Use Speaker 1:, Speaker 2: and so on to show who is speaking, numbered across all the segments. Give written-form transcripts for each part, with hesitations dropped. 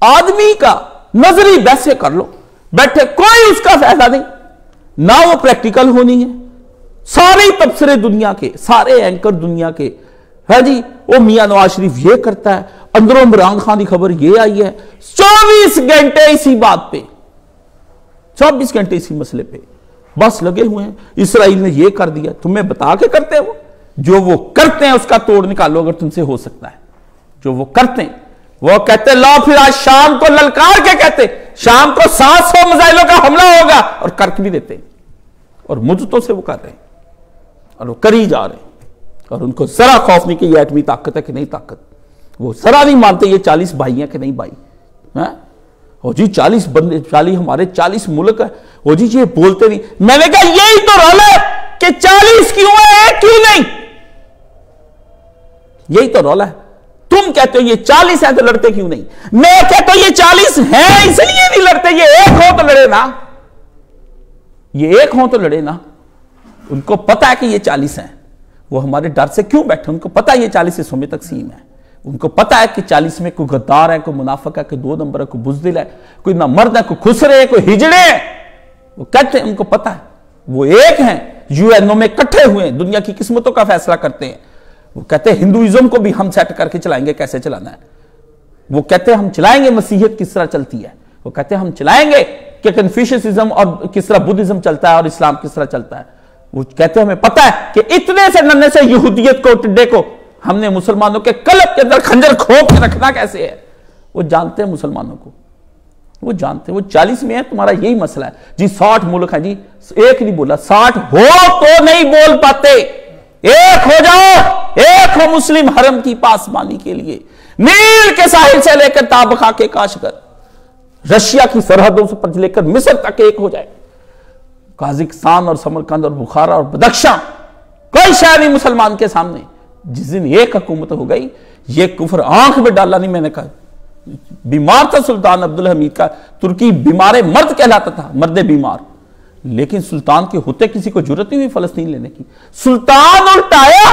Speaker 1: आदमी का नजरी वैसे कर लो, बैठे कोई उसका फायदा नहीं, ना वो प्रैक्टिकल होनी है। सारे तबसरे दुनिया के, सारे एंकर दुनिया के है जी, वो मियां नवाज शरीफ ये करता है, अंदरों इमरान खान की खबर ये आई है, 24 घंटे इसी बात पे, 24 घंटे इसी मसले पे बस लगे हुए हैं। इसराइल ने ये कर दिया, तुम्हें बता के करते हैं वो, जो वो करते हैं उसका तोड़ निकालो अगर तुमसे हो सकता है। जो वो करते हैं, वो कहते लो फिर आज शाम को ललकार के कहते शाम को 700 मिसाइलों का हमला होगा, और करके भी देते हैं, और मुद्दतों से वो कर रहे हैं और वो कर ही जा रहे हैं, और उनको जरा खौफ नहीं कि ये एटमी ताकत है कि नहीं ताकत, वो जरा नहीं मानते ये 40 भाई हैं कि नहीं भाई है। ओ जी 40 बंदे, 40 हमारे 40 मुल्क है, ओ जी ये बोलते नहीं। मैंने कहा यही तो रोल है कि 40 क्यों है, एक क्यों नहीं, यही तो रोल है। तुम कहते हो ये 40 है तो लड़ते क्यों नहीं, मैं कहता हूं ये 40 है इसलिए नहीं लड़ते, ये एक हो तो लड़े ना, ये एक हो तो लड़े ना। उनको पता है कि ये 40 हैं, वो हमारे डर से क्यों बैठे, उनको पता है ये 40 हिस्सों में तकसीम है, उनको पता है कि 40 में कोई गद्दार है, कोई मुनाफिक है, कोई 2 नंबर है, कोई बुज़दिल है, कोई ना मर्द है, कोई खुसरे है, कोई हिजड़े है। वो कहते हैं उनको पता है, वो एक हैं, यूएनओ में इकट्ठे हुए हैं, दुनिया की किस्मतों का फैसला करते हैं। वो कहते हैं हिंदुइज्म को भी हम सेट करके चलाएंगे, कैसे चलाना है। वो कहते हैं हम चलाएंगे मसीहियत किस तरह चलती है, वो कहते हैं हम चलाएंगे कि कन्फ्यूशियनिज्म और किस तरह बुद्धिज्म चलता है और इस्लाम किस तरह चलता है। वो कहते हैं हमें पता है कि इतने से नन्हे से यहूदियत को, टिड्डे को हमने मुसलमानों के कलब के अंदर खंजर खोप के रखना कैसे है। वो जानते हैं मुसलमानों को, वो जानते हैं। वो 40 में है, तुम्हारा यही मसला है जी। 60 मुल्क है जी, एक नहीं बोला, 60 हो तो नहीं बोल पाते। एक हो जाओ, एक हो मुस्लिम हरम की पासबानी के लिए, नील के साहिल से लेकर ताबखा के काशगर, रशिया की सरहदों से लेकर मिस्र तक एक हो जाए। काजिकिस्तान और समरकंद और बुखारा और बदख्शां, कोई शय नहीं मुसलमान के सामने। जिस दिन एक हुकूमत हो गई, ये कुफर आंख में डाला नहीं। मैंने कहा बीमार था सुल्तान अब्दुल हमीद का, तुर्की बीमार मर्द कहलाता था, मर्द बीमार, लेकिन सुल्तान के होते किसी को जरूरत नहीं हुई फलस्तीन लेने की। सुल्तान उल्टाया,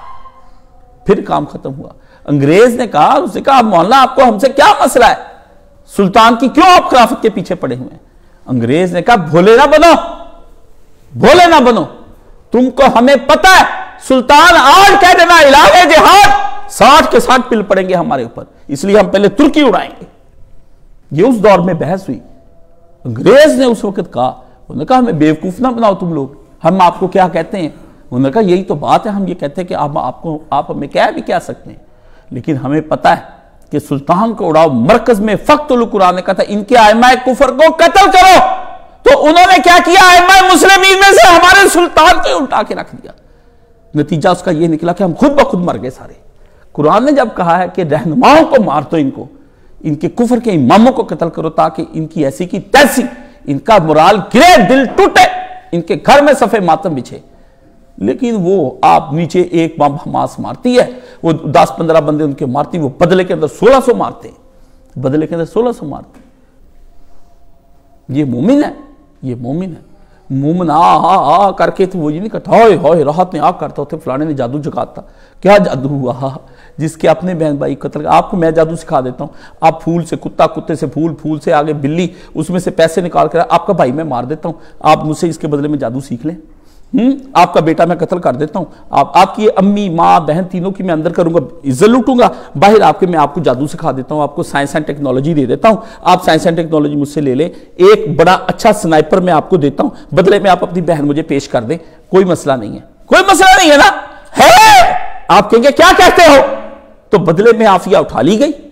Speaker 1: फिर काम खत्म हुआ। अंग्रेज ने कहा, उसने कहा मौलाना आपको हमसे क्या मसला है, सुल्तान की क्यों आप खिलाफत के पीछे पड़े हुए हैं। अंग्रेज ने कहा भोले ना बनो, भोले ना बनो, तुमको हमें पता है सुल्तान आज कह देना इलाके जिहाद, 60 के 60 पिल पड़ेंगे हमारे ऊपर, इसलिए हम पहले तुर्की उड़ाएंगे। ये उस दौर में बहस हुई। अंग्रेज ने उस वक्त कहा, उन्होंने कहा हमें बेवकूफ ना बनाओ तुम लोग, हम आपको क्या कहते हैं। उन्होंने कहा यही तो बात है, हम ये कहते हैं कि आप हमें कह भी क्या सकते हैं, लेकिन हमें पता है कि सुल्तान को उड़ाओ। मरकज में फख्तुल कुरान ने कहा था इनके आइमाए कुफर को कत्ल करो, तो उन्होंने क्या किया, आइमाए मुस्लिमीन में से हमारे सुल्तान को उल्टा के रख दिया। नतीजा उसका यह निकला कि हम खुद ब खुद मर गए सारे। कुरान ने जब कहा है कि रहनुमाओं को मार दो, इनको, इनके कुफर के इमामों को कत्ल करो, ताकि इनकी ऐसी की तैसी, इनका मुराल गिरे, दिल टूटे, इनके घर में सफे मातम बिछे। लेकिन वो आप नीचे एक बम हमास मारती है, वो 10-15 बंदे उनके मारती, वो बदले के अंदर 1600 मारते हैं, बदले के अंदर 1600 मारते हैं। ये मोमिन है, ये मोमिन है। मोमिन आ करके तो वो ये नहीं करता हाय राहत ने आ करता थे, फलाने ने जादू जगाता, क्या जादू हुआ, जिसके अपने बहन भाई कत्ल। आपको मैं जादू सिखा देता हूँ, आप फूल से कुत्ता, कुत्ते से फूल, फूल से आगे बिल्ली, उसमें से पैसे निकाल कर आपका भाई मैं मार देता हूँ, आप मुझसे इसके बदले में जादू सीख लें। आपका बेटा मैं कत्ल कर देता हूं, आपकी अम्मी, माँ, बहन तीनों की मैं अंदर करूंगा, इज्जत लूटूंगा, बाहर आपके मैं आपको जादू सिखा देता हूं, आपको साइंस एंड टेक्नोलॉजी दे देता हूं, आप साइंस एंड टेक्नोलॉजी मुझसे ले ले, एक बड़ा अच्छा स्नाइपर मैं आपको देता हूं, बदले में आप अपनी बहन मुझे पेश कर दें, कोई मसला नहीं है, कोई मसला नहीं है ना, है। आप कहेंगे क्या कहते हो, तो बदले में आफिया उठा ली गई,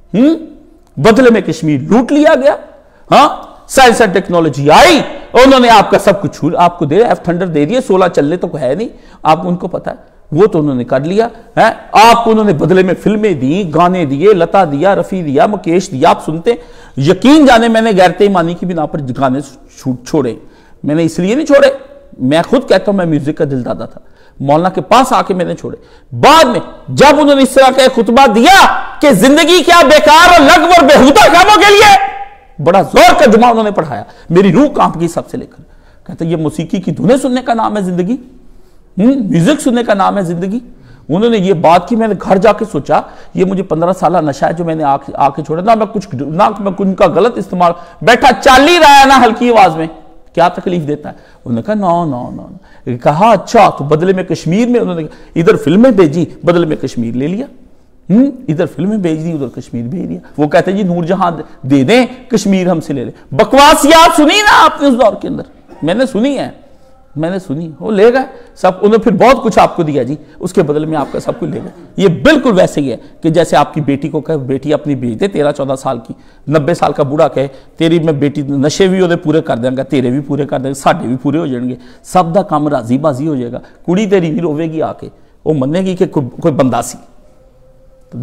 Speaker 1: बदले में कश्मीर लूट लिया गया। हाँ, साइंस एंड टेक्नोलॉजी आई, उन्होंने आपका सब कुछ आपको दे, एफ थंडर दे दिए, 16 चलने तो है नहीं, आप उनको पता है, वो तो उन्होंने कर लिया है। आपको उन्होंने बदले में फिल्में दी, गाने दिए, लता दिया, रफी दिया, मुकेश दिया, आप सुनते। यकीन जाने मैंने गैरते ईमानी की बिना पर गाने छोड़े, मैंने इसलिए नहीं छोड़े, मैं खुद कहता हूं मैं म्यूजिक का दिलदादा था, मौलाना के पास आके मैंने छोड़े। बाद में जब उन्होंने इस तरह का खुतबा दिया कि जिंदगी क्या बेकार और लगव और बेहुदा कामों के लिए, बड़ा जोर का जुमा उन्होंने पढ़ाया, मेरी रूह कांप गई सबसे लेकर। कहते ये मौसीकी की धुनें सुनने का नाम है जिंदगी, म्यूजिक सुनने का नाम है जिंदगी। उन्होंने ये बात की, मैंने घर जाके सोचा ये मुझे 15 साल नशा है जो मैंने आके छोड़ा ना, मैं मैं उनका गलत इस्तेमाल, बैठा चल ही रहा है ना हल्की आवाज में, क्या तकलीफ देता है। उन्होंने कहा नो नो नो, कहा अच्छा, तो बदले में कश्मीर में, उन्होंने इधर फिल्में भेजी, बदले में कश्मीर ले लिया, इधर फिल्में भेज दी, उधर कश्मीर भेज दिया। वो कहते जी नूरजहां दे दें, कश्मीर हमसे ले ले। बकवासियात सुनी ना आपने उस दौर के अंदर, मैंने सुनी है, मैंने सुनी। वो ले गए सब, उन्होंने फिर बहुत कुछ आपको दिया जी, उसके बदले में आपका सब कुछ ले गए। ये बिल्कुल वैसे ही है कि जैसे आपकी बेटी को कहे, बेटी अपनी भेज दे 13-14 साल की, 90 साल का बूढ़ा कहे तेरी मैं बेटी नशे भी ਉਹਦੇ पूरे कर देंगे, तेरे भी पूरे कर देंगे, साढ़े भी पूरे हो जाएंगे, सब का काम राजी बाजी हो जाएगा। कुड़ी तेरी भी रोवेगी आके, वो मनेगी कि कोई बंदा सी, तो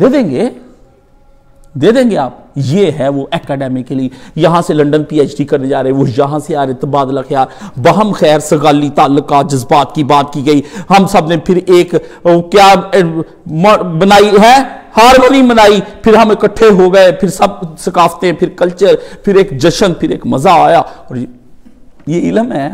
Speaker 1: दे देंगे आप। ये है वो एकेडमिकली, यहां से लंदन पीएचडी करने जा रहे, वो यहां से आ रहे, तबादला ख्याल, बहम खैर सगाली ताल्लुकात जज्बात की बात की गई। हम सब ने फिर एक क्या बनाई है, हारमोनी बनाई, फिर हम इकट्ठे हो गए, फिर सब सकाफतें, फिर कल्चर, फिर एक जश्न, फिर एक मजा आया। और ये इल्म है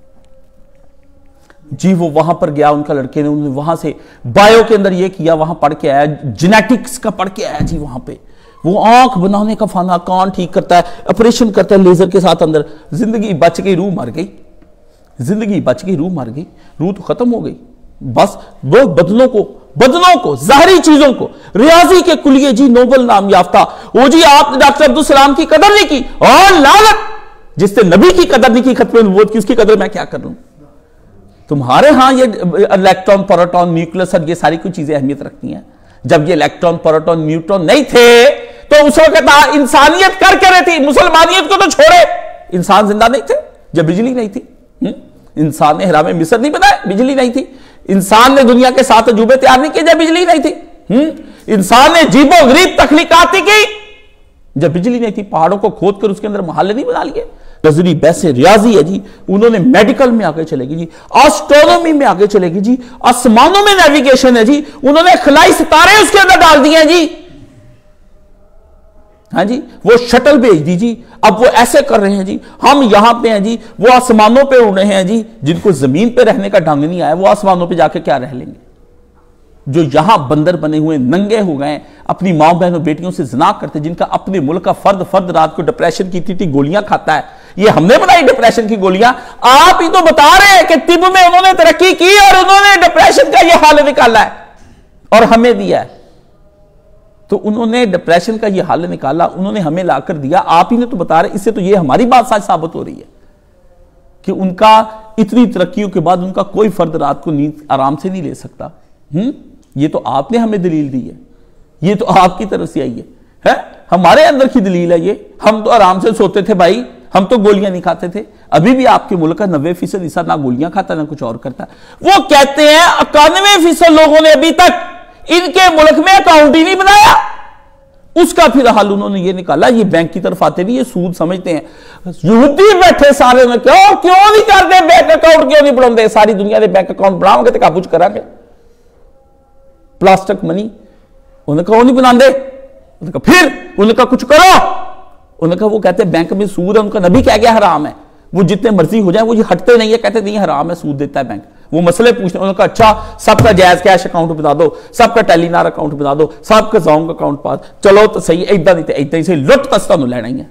Speaker 1: जी। वो वहां पर गया, उनका लड़के ने, उन्होंने वहां से बायो के अंदर ये किया, वहां पढ़ के आया, जेनेटिक्स का पढ़ के आया जी। वहां पे वो आंख बनाने का फाना, कान ठीक करता है, ऑपरेशन करता है लेजर के साथ अंदर। जिंदगी बच गई, रूह मर गई, जिंदगी बच गई, रूह मर गई, रूह तो खत्म हो गई। बस वो बदलों को ज़ाहरी चीजों को, रियाजी के कुलिये जी नोबेल नाम याफ्ता, वो जी आपने डॉक्टर अब्दुल सलाम की कदर नहीं की, और लानत जिसने नबी की कदर नहीं की, खत्म नबूवत की, उसकी कदर मैं क्या कर लूं। तुम्हारे यहां ये इलेक्ट्रॉन, प्रोटॉन, न्यूक्लियस, ये सारी कुछ चीजें अहमियत रखती हैं। जब ये इलेक्ट्रॉन, प्रोटॉन, न्यूट्रॉन नहीं थे तो उस वक्त इंसानियत कर रही थी। मुसलमानियत को तो छोड़े, इंसान जिंदा नहीं थे जब बिजली नहीं थी। इंसान ने हिराम मिस्र नहीं बनाए, बिजली नहीं थी। इंसान ने दुनिया के 7 अजूबे तैयार नहीं किए जब बिजली नहीं थी। इंसान ने जीबो गरीब तख्लीकात की जब बिजली नहीं थी। पहाड़ों को खोद कर उसके अंदर महल नहीं बना लिए। नजरी वैसे रियाजी है जी, उन्होंने मेडिकल में आगे चलेगी जी, एस्ट्रोनॉमी में आगे चलेगी जी, आसमानों में नेविगेशन है जी, उन्होंने खलाई सितारे उसके अंदर डाल दिए हैं जी। हाँ जी, वो शटल भेज दी जी, अब वो ऐसे कर रहे हैं जी। हम यहां पे हैं जी, वो आसमानों पे उड़ रहे हैं जी। जिनको जमीन पे रहने का ढंग नहीं आया, वो आसमानों पे जाके क्या रह लेंगे। जो यहां बंदर बने हुए, नंगे हो गए, अपनी मां बहनों बेटियों से जिना करते, जिनका अपने मुल्क का फर्द रात को डिप्रेशन की इतनी गोलियां खाता है। ये हमने बनाई डिप्रेशन की गोलियां, आप ही तो बता रहे हैं कि तिब में उन्होंने तरक्की की और उन्होंने डिप्रेशन का ये हाल निकाला है और हमें दिया है। तो उन्होंने डिप्रेशन का ये हाल निकाला, उन्होंने हमें लाकर दिया, आप ही ने तो बता रहे। इससे तो ये हमारी बात सच साबित हो रही है कि उनका इतनी तरक्कियों के बाद उनका कोई फर्द रात को नींद आराम से नहीं ले सकता। ये तो आपने हमें दलील दी है, ये तो आपकी तरफ से आई है? हमारे अंदर की दलील है ये। हम तो आराम से सोते थे भाई, हम तो गोलियां नहीं खाते थे। अभी भी आपके मुल्क का 90% हिस्सा ना गोलियां खाता ना कुछ और करता। वो कहते हैं 91% लोगों ने अभी तक इनके मुल्क में अकाउंट ही नहीं बनाया। उसका फिर हाल उन्होंने ये निकाला, ये बैंक की तरफ आते भी ये सूद समझते हैं। यहूदी बैठे सारे ने क्यों नहीं करते बैंक अकाउंट, क्यों नहीं बनाते। सारी दुनिया के बैंक अकाउंट बनाओगे तो काबूज करांगे। प्लास्टिक मनी उन्हें कहो नहीं बनाते, फिर उनका कुछ करो। उनका वो कहते हैं बैंक में सूद है, उनका नबी कह गया हराम है। वो जितने मर्जी हो जाए वो ये हटते नहीं है, कहते नहीं हराम है, सूद देता है बैंक। वो मसले पूछते हैं, उनका अच्छा सबका जायज कैश अकाउंट बता दो, सबका टेलीनार अकाउंट बता दो, सबका जोंग अकाउंट पास, चलो तो सही। इदा नहीं से लुट तस तुहानू लेना ही है।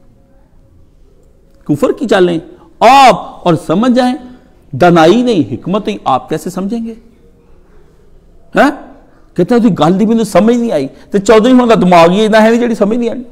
Speaker 1: कुफर की चालें आप और समझ जाएं, दनाई नहीं हिकमत नहीं, आप कैसे समझेंगे। है कहते हैं गल की मैंने समझ नहीं आई, तो चौधरी होने का दिमाग ही इतना है नहीं जी समझ नहीं आई।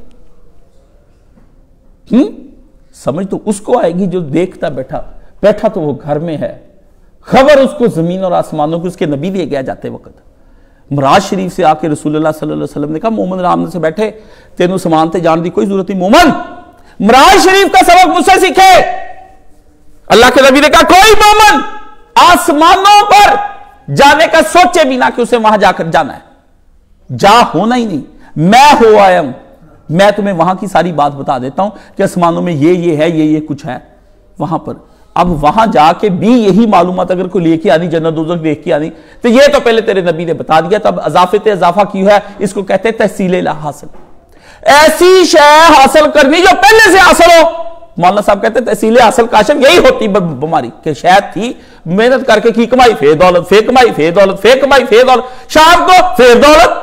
Speaker 1: समझ तो उसको आएगी जो देखता बैठा तो वो घर में है, खबर उसको जमीन और आसमानों की उसके नबी दे गया जाते वक्त। मराज शरीफ से आके रसूलुल्लाह सल्लल्लाहु अलैहि वसल्लम ने कहा मोमन राम से बैठे तेनू समान ते जान की कोई जरूरत नहीं। मोमन मराज शरीफ का सबक मुझसे सीखे। अल्लाह के नबी ने कहा कोई मोमन आसमानों पर जाने का सोचे भी ना कि उसे वहां जाकर जाना है, जा होना ही नहीं। मैं हो आया हूं, मैं तुम्हें वहां की सारी बात बता देता हूं कि आसमानों में ये है, ये कुछ है वहां पर। अब वहां जाके भी यही मालूमात अगर कोई लेके आनी, जन्नत दोज़ख देख के आनी, तो ये तो पहले तेरे नबी ने बता दिया। तब इजाफा की है, इसको कहते हैं तहसील ला हासिल। ऐसी शय हासिल करनी जो पहले से हासिल हो। मौलाना साहब कहते हैं तहसील हासिल काशफ यही होती बीमारी कि शायद थी मेहनत करके की कमाई फिर दौलत, फिर कमाई फिर दौलत, फिर कमाई फिर दौलत, शाम को फिर दौलत,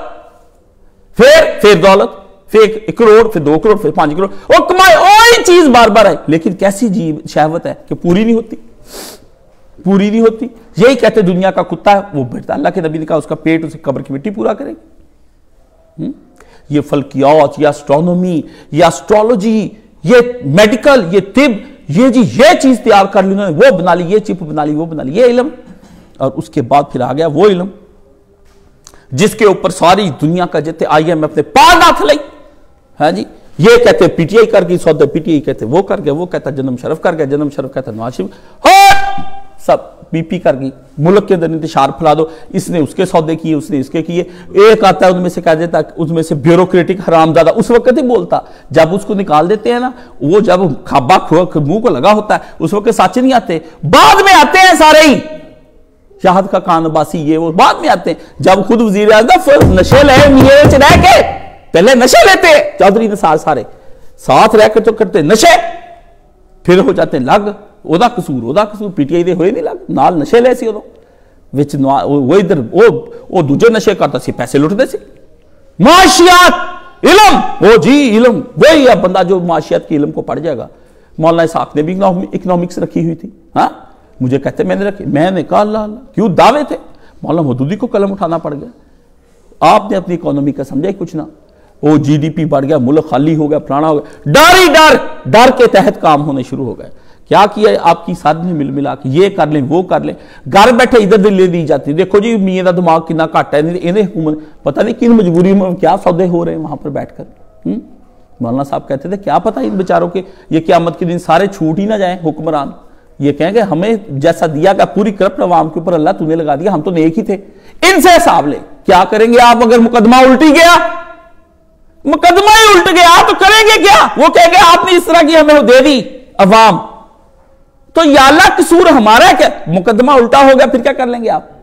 Speaker 1: फिर दौलत, फिर 1 करोड़, फिर 2 करोड़, फिर 5 करोड़, और कमाई वही चीज बार बार है। लेकिन कैसी जी शहवत है कि पूरी नहीं होती, पूरी नहीं होती। यही कहते दुनिया का कुत्ता है वो बैठता, अल्लाह के नबी ने कहा उसका पेट उसे कब्र की मिट्टी पूरा करेगी। ये फल्कियात या एस्ट्रोनॉमी या एस्ट्रोलॉजी, ये मेडिकल, ये तिब, ये जी ये चीज तैयार कर ली उन्होंने, वो बना ली, ये चिप बना ली, वो बना ली, ये इल्म। और उसके बाद फिर आ गया वो इल्म जिसके ऊपर सारी दुनिया का जितने IMF ने पाल हाथ लाई है जी। ये कहते पीटीआई कर गई सौदे, पीटीआई कहते वो कर गया, वो कहता जन्म शरफ कर गया, जन्म शरफ कहता नवाज शरीफ, सब पीपी कर गई। मुल्क के अंदर इंतशार फैला दो, इसने उसके सौदे किए, उसने इसके किए। एक आता है उनमें से कह देता, उसमें से ब्यूरोक्रेटिक हरामजादा उस वक्त ही बोलता, जब उसको निकाल देते हैं ना, वो जब खाबा मुंह को लगा होता है उस वक्त साचे नहीं आते, बाद में आते हैं सारे ही। शाहद का कानबासी ये वो बाद में आते हैं, जब खुद वजीर आज़म नशे ले रह के पहले नशे लेते हैं, चौधरी निसार सारे साथ रहकर तो करते नशे, फिर हो जाते लग ओदा कसूर पीटीआई दे होए नहीं लग नाल नशे ले सी उदों विच वो इधर वो दूजे नशे करता सी, पैसे लुटते सी। माशियात इल्म, वो जी इल्म वही है बंदा जो माशियात की इल्म को पढ़ जाएगा। मौलाना इसाक ने भी इकोनॉमिक्स रखी हुई थी, हाँ मुझे कहते मैंने रखी, मैंने कहा अल्लाह अल्लाह क्यों दावे थे, मौलाना मौदूदी को कलम उठाना पड़ गया। आपने अपनी इकोनॉमी का समझा ही कुछ ना, वो जीडीपी बढ़ गया, मुल्क खाली हो गया, पुराना हो गया, डर ही डर के तहत काम होने शुरू हो गए। क्या किया आपकी साथ में मिल मिला के ये कर लें वो कर लें, घर बैठे इधर दिल्ली दी जाती। देखो जी मियां का दिमाग कितना घट है, इन्हें हुकूमत पता नहीं किन मजबूरी में क्या सौदे हो रहे हैं वहां पर बैठकर। मौलाना साहब कहते थे क्या पता इन बेचारों के ये क़यामत के दिन सारे छूट ही ना जाए हुक्मरान, ये कहेंगे हमें जैसा दिया गया पूरी करप्ट अवाम के ऊपर अल्लाह तूने लगा दिया, हम तो नेक ही थे। इनसे हिसाब ले, क्या करेंगे आप अगर मुकदमा उल्टी गया, मुकदमा ही उल्ट गया तो करेंगे क्या? वो कहेंगे आपने इस तरह की हमें दे दी अवाम, तो या अल्लाह कसूर हमारा है क्या? मुकदमा उल्टा हो गया फिर क्या कर लेंगे आप?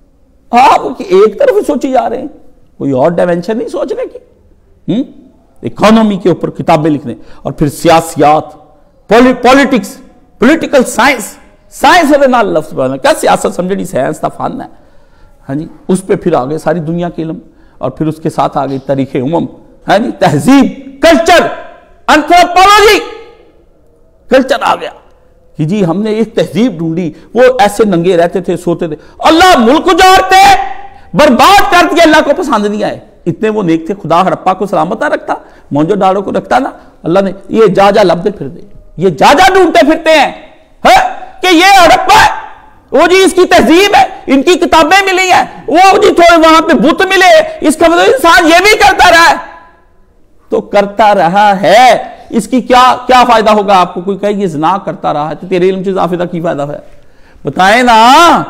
Speaker 1: एक तरफ ही सोची जा रहे हैं, कोई और डायमेंशन नहीं सोचने की। इकोनॉमी के ऊपर किताबें लिखने और फिर सियासियात, पॉलिटिक्स, पॉलिटिकल साइंस, साइंस लफ्ज बना क्या सियासत समझनी साइंस का फन है, हाँ जी। उस पर फिर आ गए सारी दुनिया के इल्म और फिर उसके साथ आ गई तारीख उम्म, है जी, तहजीब, कल्चर, एंथ्रोपोलॉजी, कल्चर आ गया कि जी हमने एक तहजीब ढूंढी। वो ऐसे नंगे रहते थे, सोते थे, अल्लाह मुल्क उजाड़ते बर्बाद कर दिया, अल्लाह को पसंद नहीं आए। इतने वो नेक थे, खुदा हड़प्पा को सलामत रखता, मोहनजो दाड़ो को रखता ना, अल्लाह ने ये जा लबदे फिरते, ये जा ढूंढते फिरते हैं है? कि ये हड़प्पा है, वो जी इसकी तहजीब है, इनकी किताबें मिली हैं, वो जी थोड़े वहां पे बुत मिले, इसका मतलब इंसान ये भी करता रहा है, तो करता रहा है, इसकी क्या क्या फायदा होगा आपको? कोई कहे ये ज़िना करता रहा है तो तेरे इल्म से इजाफे की फायदा है? बताएं ना,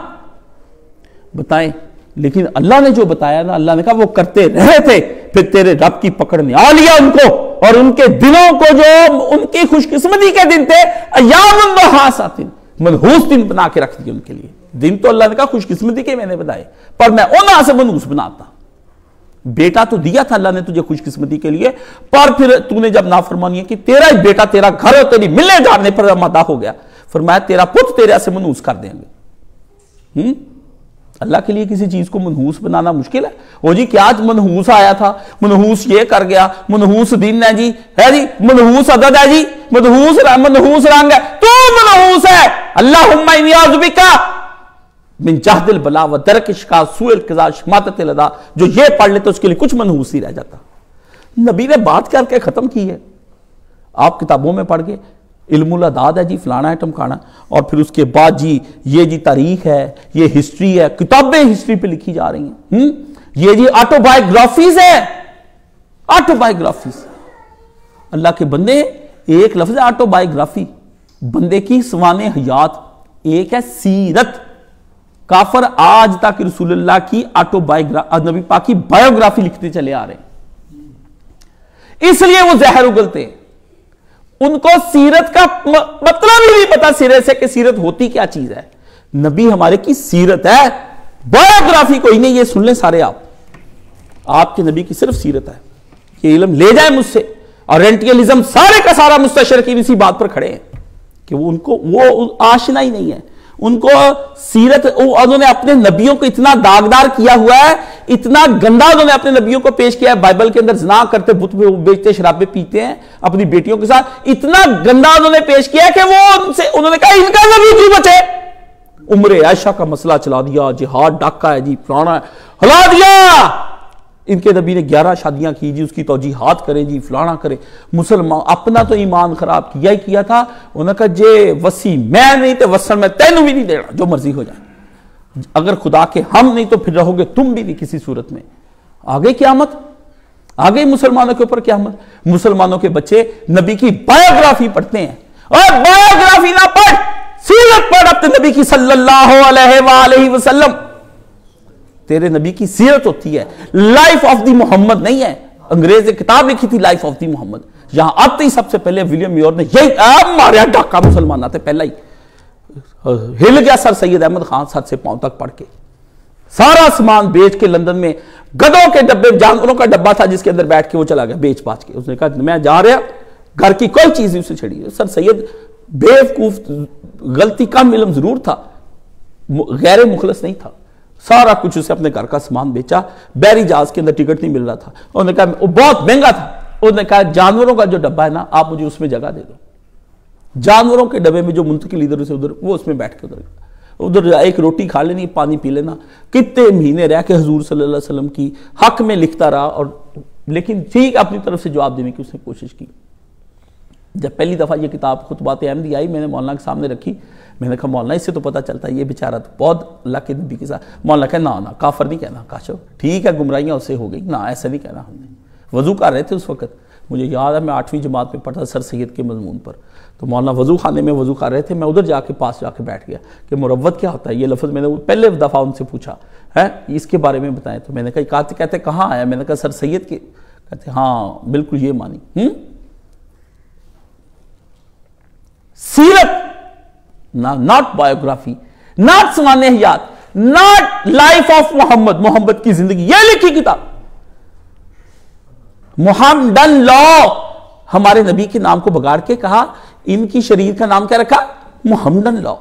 Speaker 1: बताएं। लेकिन अल्लाह ने जो बताया ना, अल्लाह ने कहा वो करते रहे थे, फिर तेरे रब की पकड़ ने आ लिया उनको, और उनके दिनों को जो उनकी खुशकिस्मती के दिन थे, अय्यामुन व हासातिन, मनहूस दिन बना के रख दिए उनके लिए। दिन तो अल्लाह ने कहा खुशकिस्मती के मैंने बताए, पर मैं उन्हां से मनहूस बनाता। बेटा तो दिया था अल्लाह ने तुझे खुशकिस्मती के लिए, पर फिर तूने जब नाफरमानी की, तेरा ही बेटा तेरा घर और तेरी मिलने जाने पर आमादा हो गया, फरमाया तेरा पुत्र तेरे से मनहूस कर देंगे। अल्लाह के लिए किसी चीज को मनहूस बनाना मुश्किल है। वो जी क्या मनहूस आया था, मनहूस ये कर गया, मनहूस दिन है जी, मनहूस अदद है जी, मनहूस रंग है, तू मनहूस है। अल्लाहुम्मा इन्नी अऊज़ु बिका मिन जहदिल बला व दरक शिका सुएल क़ज़ा शमातत लदा, जो ये पढ़ ले तो उसके लिए कुछ मनहूस ही रह जाता। नबी ने बात करके खत्म की है, आप किताबों में पढ़ के इल्मुल अदाद है जी, फलाना है टमकाना, और फिर उसके बाद जी ये जी तारीख है, ये हिस्ट्री है, किताबें हिस्ट्री पे लिखी जा रही हैं। ये जी ऑटोबायोग्राफीज है, ऑटोबायोग्राफीज। अल्लाह के बंदे, एक लफ्ज है ऑटोबायोग्राफी, बंदे की सवाने हयात, एक है सीरत। काफर आज तक रसूलुल्लाह की ऑटोबायोग्राफी, नबी पाक की बायोग्राफी लिखते चले आ रहे हैं, इसलिए वो जहर उगलते हैं। उनको सीरत का मतलब ही नहीं पता सिरे से कि सीरत होती क्या चीज है। नबी हमारे की सीरत है, बायोग्राफी कोई नहीं। ये सुन लें सारे आप, आपके नबी की सिर्फ सीरत है, ये इल्म ले जाए मुझसे। ओरिएंटलिज्म सारे का सारा मुस्तशरिकीन इसी बात पर खड़े हैं कि वो उनको वो आशना ही नहीं है। उनको सीरत, उन्होंने अपने नबियों को इतना दागदार किया हुआ है, इतना गंदा उन्होंने अपने नबियों को पेश किया है। बाइबल के अंदर ज़िना करते, बुत बेचते, शराबे पीते हैं अपनी बेटियों के साथ, इतना गंदा उन्होंने पेश किया है कि वो उनसे, उन्होंने कहा इनका नबी क्यों बचे। उम्र आयशा का मसला चला दिया, जिहाद डाका है जी, फलाना हिला दिया। इनके नबी ने 11 शादियां की जी, उसकी तौजीहात करें जी, फलाना करें। मुसलमान अपना तो ईमान खराब किया ही किया था। उन्होंने कहा जे वसी मैं नहीं तो वसन मैं तेनू भी नहीं देना, जो मर्जी हो जाए, अगर खुदा के हम नहीं तो फिर रहोगे तुम भी नहीं किसी सूरत में। आगे क़यामत, आगे मुसलमानों के ऊपर क़यामत। मुसलमानों के बच्चे नबी की बायोग्राफी पढ़ते हैं, और बायोग्राफी ना पढ़, सीरत पढ़ अपने नबी की सल्लल्लाहु अलैहि वसल्लम। तेरे नबी की सीरत होती है, लाइफ ऑफ दी मोहम्मद नहीं है। अंग्रेज ने किताब लिखी थी लाइफ ऑफ दी मोहम्मद, जहां आते ही सबसे पहले विलियम म्योर ने यही मारा डाका मुसलमान आते, पहला ही हिल गया सर सैयद अहमद खान सर से पांव तक पढ़ के। सारा सामान बेच के लंदन में गधों के डब्बे, जानवरों का डब्बा था जिसके अंदर बैठ के वो चला गया बेच बाच के। उसने कहा मैं जा रहा, घर की कोई चीज उसे छड़ी। सर सैयद बेवकूफ, गलती कम इल्म जरूर था, गैर मुखलस नहीं था। सारा कुछ उसे अपने घर का सामान बेचा, बैरी जहाज के अंदर टिकट नहीं मिल रहा था। उन्होंने कहा वो बहुत महंगा था। उन्होंने कहा जानवरों का जो डब्बा है ना, आप मुझे उसमें जगह दे दो। जानवरों के डब्बे में जो मुंतकिल इधर से उधर, वो उसमें बैठ के उधर एक रोटी खा लेनी, पानी पी लेना। कितने महीने रह के हुजूर सल्लल्लाहु अलैहि वसल्लम की हक में लिखता रहा, और लेकिन ठीक अपनी तरफ से जवाब देने की उसने कोशिश की। जब पहली दफा ये किताब खुतबात अहमदी आई, मैंने मौलाना के सामने रखी। मैंने कहा मौलाना इससे तो पता चलता है ये बेचारा तो बहुत अल्लाह के नबी के साथ। मौलाना कहा ना ना काफर नहीं कहना। काशो ठीक है, गुमराहियां उससे हो गई ना, ऐसा नहीं कहना हमने। वजू कर रहे थे उस वक्त, मुझे याद है मैं 8वीं जमात में पढ़ता सर सैयद के मजमून पर। तो मौलाना वजू खाने में वजू कर रहे थे, मैं उधर जाके पास जाके बैठ गया कि मुरव्वत क्या होता है। ये लफ्ज़ मैंने पहले दफ़ा उनसे पूछा है, इसके बारे में बताएं। तो मैंने कहा कहते कहाँ आया। मैंने कहा सर सैयद के। कहते हाँ बिल्कुल ये मानी। सीरत ना, नॉट बायोग्राफी, नॉट सवाने हयात, not life of Muhammad, Muhammad की जिंदगी। यह लिखी किताब मोहम्मदन लॉ, हमारे नबी के नाम को बगाड़ के कहा इनकी शरीर का नाम क्या रखा, मोहम्मदन लॉ।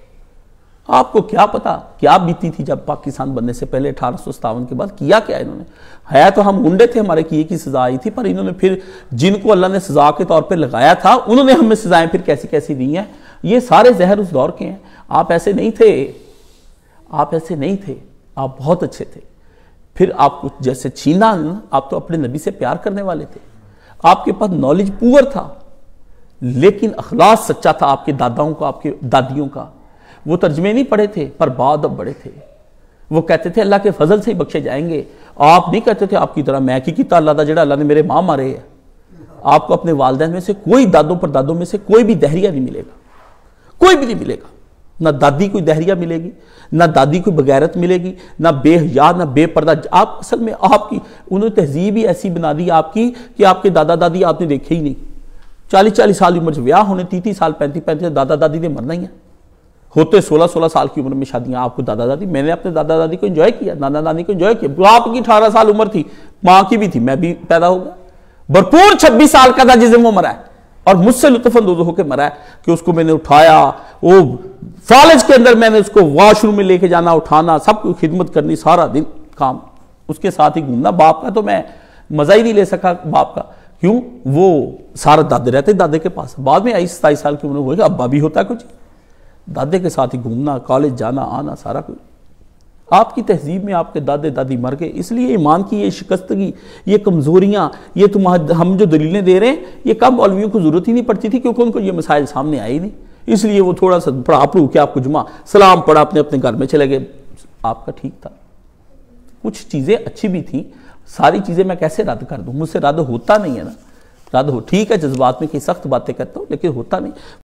Speaker 1: आपको क्या पता क्या बीती थी जब पाकिस्तान बनने से पहले 1857 के बाद किया क्या इन्होंने। है तो हम गुंडे थे, हमारे किए की सजा आई थी, पर इन्होंने फिर जिनको अल्लाह ने सजा के तौर पे लगाया था उन्होंने हमें सजाएं फिर कैसी कैसी दी हैं। ये सारे जहर उस दौर के हैं। आप ऐसे नहीं थे, आप ऐसे नहीं थे, आप बहुत अच्छे थे। फिर आपको जैसे छीना, आप तो अपने नबी से प्यार करने वाले थे। आपके पास नॉलेज पुअर था, लेकिन अखलाक सच्चा था आपके दादाओं का, आपके दादियों का। वो तर्जमे नहीं पढ़े थे पर बादब बड़े थे। वो कहते थे अल्लाह के फजल से ही बख्शे जाएंगे। आप नहीं कहते थे आपकी तरह मैं की अल्लाह दा जड़ा अल्लाह ने मेरे मां मारे है। आपको अपने वालिदैन में से कोई, दादों पर दादों में से कोई भी दहरिया नहीं मिलेगा, कोई भी नहीं मिलेगा। ना दादी कोई दहरिया मिलेगी, ना दादी कोई बगैरत मिलेगी, ना बेहया, ना बेपर्दा। आप असल में आपकी उन्होंने तहजीब ही ऐसी बना दी आपकी कि आपके दादा दादी आपने देखे ही नहीं। 40-40 साल उम्र से ब्याह होने, 30 साल 35 दादा दादी ने मरना ही है। होते 16-16 साल की उम्र में शादियां। आपको दादा दादी, मैंने अपने दादा दादी को एंजॉय किया, दादा दादी को एंजॉय किया। आपकी 18 साल उम्र थी, माँ की भी थी, मैं भी पैदा हो गया। भरपूर 26 साल का था जिस दिन वो मरा है, और मुझसे लुत्फअंदोज होकर मरा है कि उसको मैंने उठाया, वो कॉलेज के अंदर मैंने उसको वॉशरूम में लेके जाना, उठाना, सबको खिदमत करनी, सारा दिन काम उसके साथ ही घूमना। बाप का तो मैं मजा ही नहीं ले सका बाप का। क्यों? वो सारा दादे रहते दादे के पास। बाद में 27 साल की उम्र हुई, अब्बा भी होता कुछ, दादे के साथ ही घूमना, कॉलेज जाना आना, सारा कुछ। आपकी तहजीब में आपके दादे दादी मर गए, इसलिए ईमान की ये शिकस्तगी, ये कमजोरियां, ये हम जो दलीलें दे रहे हैं, ये कम मौलवियों को जरूरत ही नहीं पड़ती थी, क्योंकि उनको ये मसाइल सामने आए ही नहीं। इसलिए वो थोड़ा सा पढ़ा पढ़ू के आपको जुमा सलाम पढ़ा, अपने अपने घर में चले गए, आपका ठीक था। कुछ चीजें अच्छी भी थी, सारी चीजें मैं कैसे रद्द कर दूं, मुझसे रद्द होता नहीं है ना। रद्द हो ठीक है, जज्बात में कई सख्त बातें करता हूं, लेकिन होता नहीं।